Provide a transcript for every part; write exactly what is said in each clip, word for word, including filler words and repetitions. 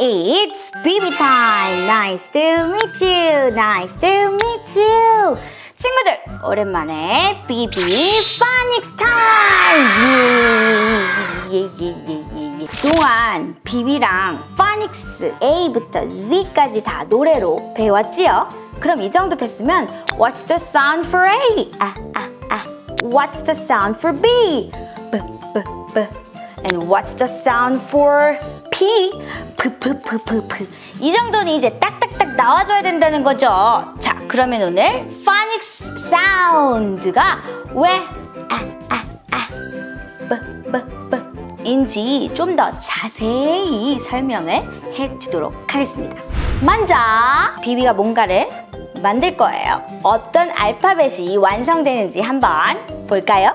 It's 비비 time. Nice to meet you. Nice to meet you. 친구들, 오랜만에 비비 파닉스 타임! 예, 예, 예, 예, 예. 그동안 비비랑 파닉스 A부터 Z까지 다 노래로 배웠지요? 그럼 이 정도 됐으면 What's the sound for A? 아, 아, 아. What's the sound for B? B, B, B. And what's the sound for P? P, P, P, P, P. 이 정도는 이제 딱딱딱 나와줘야 된다는 거죠. 자, 그러면 오늘 파닉스 사운드가 왜 아, 아, 아, B, B, B 인지 좀 더 자세히 설명을 해주도록 하겠습니다. 먼저 비비가 뭔가를 만들 거예요. 어떤 알파벳이 완성되는지 한번 볼까요?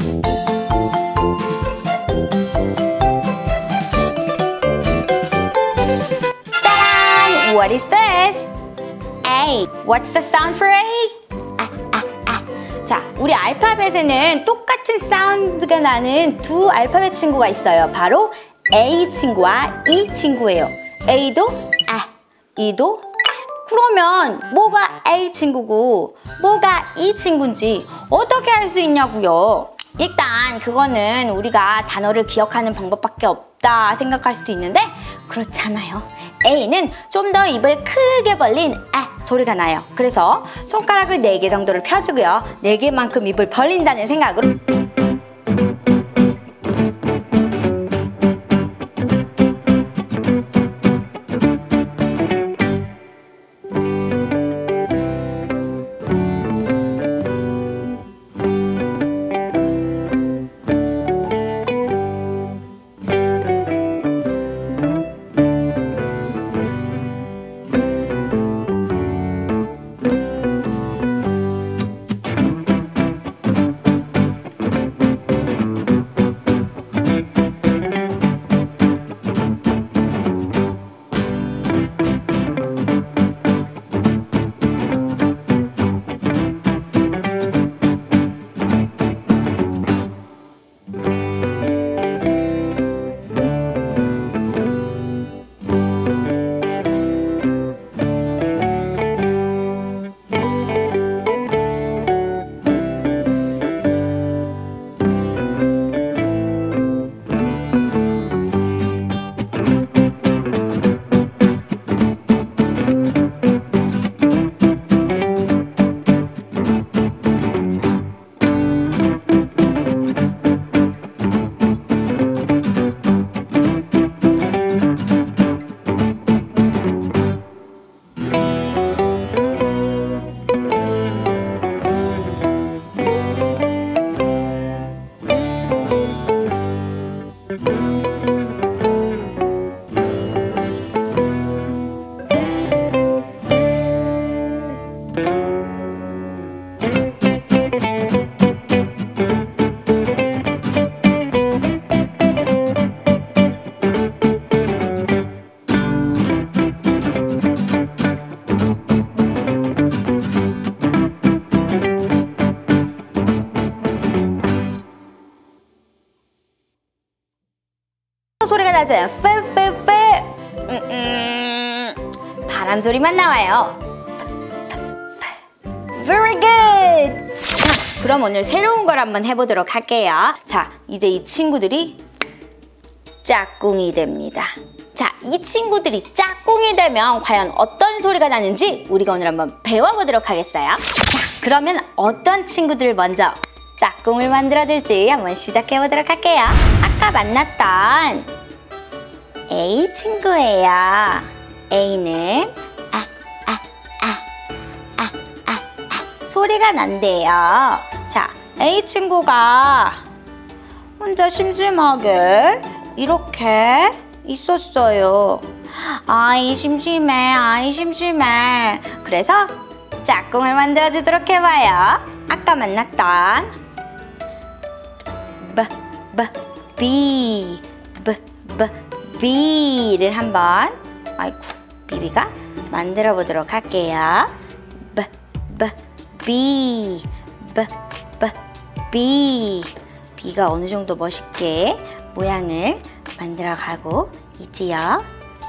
What is this? A. What's the sound for A? 아, 아, 아. 자, 우리 알파벳에는 똑같은 사운드가 나는 두 알파벳 친구가 있어요. 바로 A 친구와 E 친구예요. A도 아, E도 아. 그러면 뭐가 A 친구고 뭐가 E 친구인지 어떻게 알 수 있냐고요? 일단 그거는 우리가 단어를 기억하는 방법밖에 없다 생각할 수도 있는데 그렇잖아요. A는 좀 더 입을 크게 벌린 아 소리가 나요. 그래서 손가락을 네 개 정도를 펴주고요. 네 개만큼 입을 벌린다는 생각으로 소리가 나잖아요. 빼빼빼. 음, 음, 바람 소리만 나와요. Very good. 자, 그럼 오늘 새로운 걸 한번 해보도록 할게요. 자, 이제 이 친구들이 짝꿍이 됩니다. 자, 이 친구들이 짝꿍이 되면 과연 어떤 소리가 나는지 우리가 오늘 한번 배워보도록 하겠어요. 자, 그러면 어떤 친구들을 먼저 짝꿍을 만들어줄지 한번 시작해보도록 할게요. 아까 만났던 A 친구예요. A는 아, 아, 아, 아, 아, 아 소리가 난대요. 자, A 친구가 혼자 심심하게 이렇게 있었어요. 아이 심심해, 아이 심심해. 그래서 짝꿍을 만들어주도록 해봐요. 아까 만났던 B, B, B, B, B, B를 한번 아이쿠 비비가 만들어 보도록 할게요. B, B, B, B, B, B. B가 어느 정도 멋있게 모양을 만들어 가고 있지요.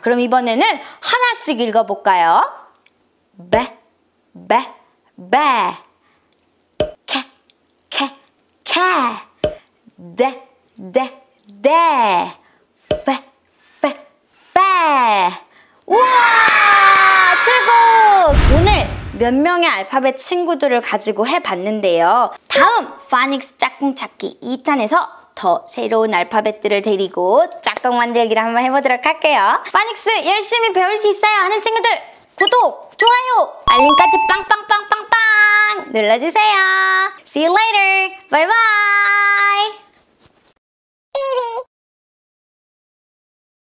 그럼 이번에는 하나씩 읽어볼까요? 배, 배, 배. 캐, 캐, 캐. 대, 대, 대. 페, 페, 페. 우와! 최고! 오늘 몇 명의 알파벳 친구들을 가지고 해봤는데요. 다음 파닉스 짝꿍 찾기 이 탄에서 더 새로운 알파벳들을 데리고 짝꿍 만들기를 한번 해보도록 할게요. 파닉스 열심히 배울 수 있어요 하는 친구들 구독, 좋아요, 알림까지 빵빵빵빵빵 눌러주세요. See you later. Bye bye.